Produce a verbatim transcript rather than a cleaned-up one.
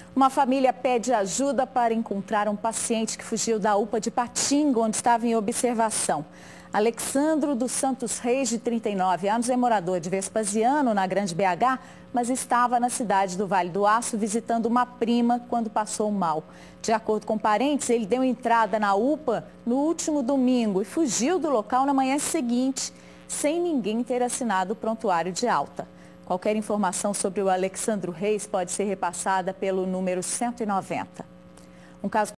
Uma família pede ajuda para encontrar um paciente que fugiu da U P A de Patinga, onde estava em observação. Alexandro dos Santos Reis, de trinta e nove anos, é morador de Vespasiano, na Grande B H, mas estava na cidade do Vale do Aço visitando uma prima quando passou mal. De acordo com parentes, ele deu entrada na U P A no último domingo e fugiu do local na manhã seguinte, sem ninguém ter assinado o prontuário de alta. Qualquer informação sobre o Alexandro Reis pode ser repassada pelo número cento e noventa. Um caso